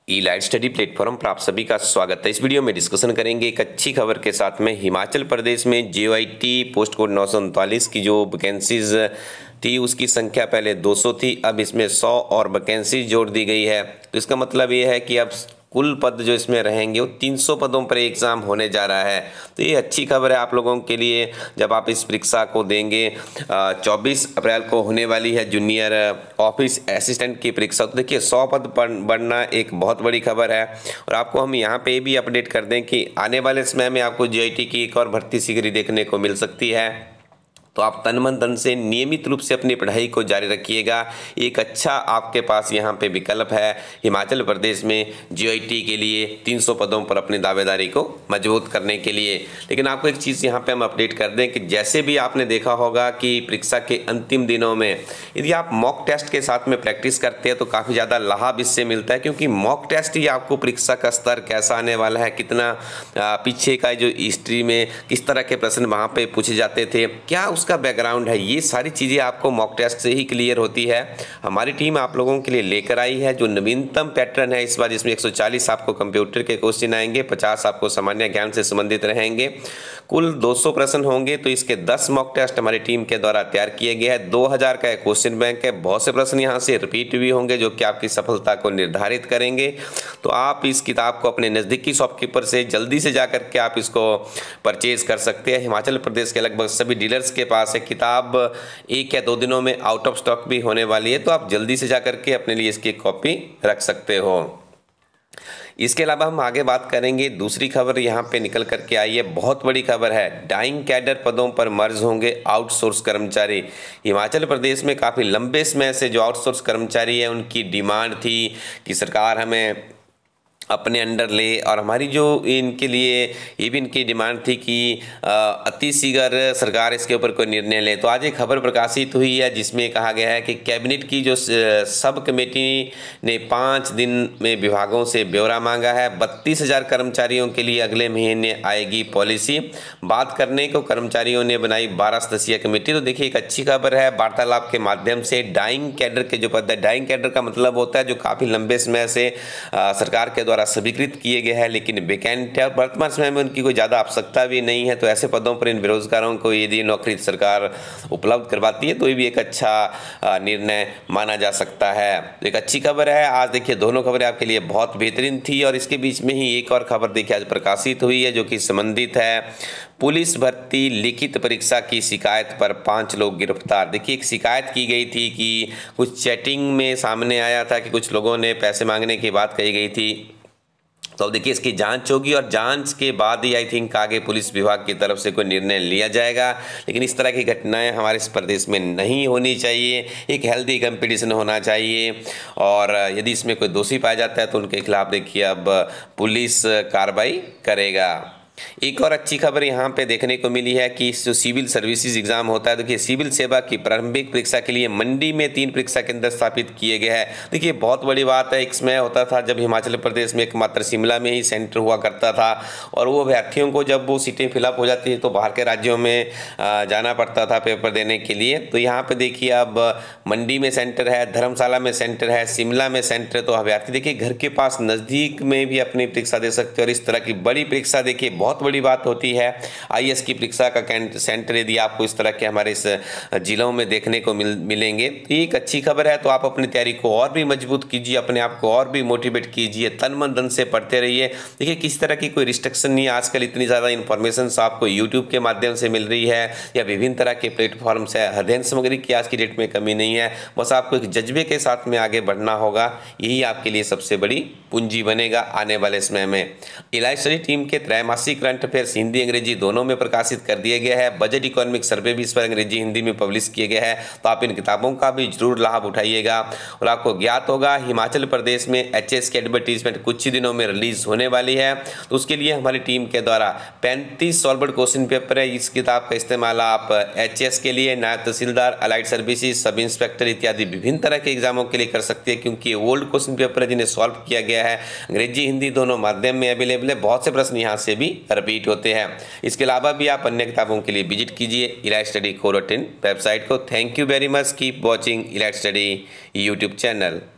ई-लाइट study platform पर आप सभी का स्वागत है। इस वीडियो में डिस्कशन करेंगे एक अच्छी खबर के साथ में। हिमाचल प्रदेश में JYT पोस्ट कोड 939 की जो वैकेंसीज थी उसकी संख्या पहले 200 थी, अब इसमें 100 और वैकेंसी जोड़ दी गई है। तो इसका मतलब ये है कि अब कुल पद जो इसमें रहेंगे वो 300 पदों पर एग्ज़ाम होने जा रहा है। तो ये अच्छी खबर है आप लोगों के लिए जब आप इस परीक्षा को देंगे। 24 अप्रैल को होने वाली है जूनियर ऑफिस असिस्टेंट की परीक्षा। तो देखिए 100 पद बढ़ना एक बहुत बड़ी खबर है। और आपको हम यहाँ पे भी अपडेट कर दें कि आने वाले समय में आपको JYT की एक और भर्ती शीघ्र देखने को मिल सकती है। तो आप तन मन धन से नियमित रूप से अपनी पढ़ाई को जारी रखिएगा। एक अच्छा आपके पास यहाँ पे विकल्प है हिमाचल प्रदेश में JYT के लिए 300 पदों पर अपनी दावेदारी को मजबूत करने के लिए। लेकिन आपको एक चीज़ यहाँ पे हम अपडेट कर दें कि जैसे भी आपने देखा होगा कि परीक्षा के अंतिम दिनों में यदि आप मॉक टेस्ट के साथ में प्रैक्टिस करते हैं तो काफ़ी ज़्यादा लाभ इससे मिलता है, क्योंकि मॉक टेस्ट ही आपको परीक्षा का स्तर कैसा आने वाला है, कितना पीछे का जो हिस्ट्री में किस तरह के प्रश्न वहाँ पर पूछे जाते थे, क्या उसका बैकग्राउंड है, ये सारी चीज़ें आपको मॉक टेस्ट से ही क्लियर होती है। हमारी टीम आप लोगों के लिए लेकर आई है जो नवीनतम पैटर्न है इस बार, जिसमें 140 आपको कंप्यूटर के क्वेश्चन आएंगे, 50 आपको सामान्य ज्ञान से संबंधित रहेंगे, कुल 200 प्रश्न होंगे। तो इसके 10 मॉक टेस्ट हमारी टीम के द्वारा तैयार किए गए हैं। 2000 का क्वेश्चन बैंक है, बहुत से प्रश्न यहाँ से रिपीट भी होंगे जो कि आपकी सफलता को निर्धारित करेंगे। तो आप इस किताब को अपने नज़दीकी शॉपकीपर से जल्दी से जा करके आप इसको परचेज कर सकते हैं। हिमाचल प्रदेश के लगभग सभी डीलर्स के पास है। किताब 1 या 2 दिनों में आउट ऑफ स्टॉक भी होने वाली है, तो आप जल्दी से जा करके अपने लिए इसकी कॉपी रख सकते हो। इसके अलावा हम आगे बात करेंगे, दूसरी खबर यहाँ पे निकल करके आई है, बहुत बड़ी खबर है। डाइंग कैडर पदों पर मर्ज होंगे आउटसोर्स कर्मचारी। हिमाचल प्रदेश में काफ़ी लंबे समय से जो आउटसोर्स कर्मचारी है उनकी डिमांड थी कि सरकार हमें अपने अंडर ले, और हमारी जो इनके लिए ये भी इनकी डिमांड थी कि अति शीघ्र सरकार इसके ऊपर कोई निर्णय ले। तो आज एक खबर प्रकाशित हुई है जिसमें कहा गया है कि कैबिनेट की जो सब कमेटी ने 5 दिन में विभागों से ब्यौरा मांगा है। 32,000 कर्मचारियों के लिए अगले महीने आएगी पॉलिसी। बात करने को कर्मचारियों ने बनाई 12 सदस्यीय कमेटी। तो देखिए एक अच्छी खबर है, वार्तालाप के माध्यम से डाइंग कैडर के जो पद है, डाइंग कैडर का मतलब होता है जो काफ़ी लंबे समय से सरकार के द्वारा स्वीकृत किए गए हैं लेकिन वैकेंट है और वर्तमान समय में उनकी कोई ज़्यादा आवश्यकता भी नहीं है। तो ऐसे पदों पर इन बेरोजगारों को यदि नौकरी सरकार उपलब्ध करवाती है तो ये भी एक अच्छा निर्णय माना जा सकता है। तो एक अच्छी खबर है। आज देखिए दोनों खबरें आपके लिए बहुत बेहतरीन थी, और इसके बीच में ही एक और खबर देखिए आज प्रकाशित हुई है जो कि संबंधित है पुलिस भर्ती लिखित परीक्षा की शिकायत पर 5 लोग गिरफ्तार। देखिए एक शिकायत की गई थी कि कुछ चैटिंग में सामने आया था कि कुछ लोगों ने पैसे मांगने की बात कही गई थी। तो अब देखिए इसकी जांच होगी और जांच के बाद ही आई थिंक आगे पुलिस विभाग की तरफ से कोई निर्णय लिया जाएगा। लेकिन इस तरह की घटनाएं हमारे इस प्रदेश में नहीं होनी चाहिए। एक हेल्दी कंपटीशन होना चाहिए, और यदि इसमें कोई दोषी पाया जाता है तो उनके खिलाफ देखिए अब पुलिस कार्रवाई करेगा। एक और अच्छी खबर यहाँ पे देखने को मिली है कि जो सिविल सर्विसेज एग्जाम होता है, देखिए सिविल सेवा की प्रारंभिक परीक्षा के लिए मंडी में 3 परीक्षा केंद्र स्थापित किए गए हैं। देखिए बहुत बड़ी बात है। एक समय होता था जब हिमाचल प्रदेश में एकमात्र शिमला में ही सेंटर हुआ करता था, और वो अभ्यर्थियों को जब वो सीटें फिलअप हो जाती है तो बाहर के राज्यों में जाना पड़ता था पेपर देने के लिए। तो यहाँ पर देखिए अब मंडी में सेंटर है, धर्मशाला में सेंटर है, शिमला में सेंटर है। तो अभ्यर्थी देखिए घर के पास नज़दीक में भी अपनी परीक्षा दे सकते हैं। और इस तरह की बड़ी परीक्षा देखिए बहुत बड़ी बात होती है। IAS की परीक्षा का सेंटर यदि आपको इस तरह के हमारे इस जिलों में देखने को मिलेंगे तो एक अच्छी खबर है। तो आप अपनी तैयारी को और भी मजबूत कीजिए, अपने आप को और भी मोटिवेट कीजिए, तन मन धन से पढ़ते रहिए। देखिए किस तरह की कोई रिस्ट्रिक्शन नहीं है, आजकल इतनी ज़्यादा इन्फॉर्मेशन आपको यूट्यूब के माध्यम से मिल रही है या विभिन्न तरह के प्लेटफॉर्म से। अध्ययन सामग्री की आज की डेट में कमी नहीं है, बस आपको एक जज्बे के साथ में आगे बढ़ना होगा। यही आपके लिए सबसे बड़ी पूंजी बनेगा आने वाले समय में। ई-लाइट स्टडी टीम के त्रैमासिक करंट अफेयर्स हिंदी अंग्रेजी दोनों में प्रकाशित कर दिए गए हैं। बजट इकोनॉमिक सर्वे भी इस पर अंग्रेजी हिंदी में पब्लिश किए गए हैं। तो आप इन किताबों का भी जरूर लाभ उठाइएगा। और आपको ज्ञात होगा हिमाचल प्रदेश में HS की एडवर्टीजमेंट कुछ ही दिनों में रिलीज होने वाली है। तो उसके लिए हमारी टीम के द्वारा 35 सॉल्वर्ड क्वेश्चन पेपर है। इस किताब का इस्तेमाल आप HS के लिए, नायब तहसीलदार, अलाइड सर्विसेज, सब इंस्पेक्टर इत्यादि विभिन्न तरह के एग्जामों के लिए कर सकते हैं, क्योंकि ओल्ड क्वेश्चन पेपर है जिन्हें सॉल्व किया गया है। अंग्रेजी हिंदी दोनों माध्यम में अवेलेबल है। बहुत से प्रश्न यहाँ से भी रिपीट होते हैं। इसके अलावा भी आप अन्य किताबों के लिए विजिट कीजिए ई-लाइट स्टडी को वेबसाइट को। Thank you very much. Keep watching e light study YouTube channel.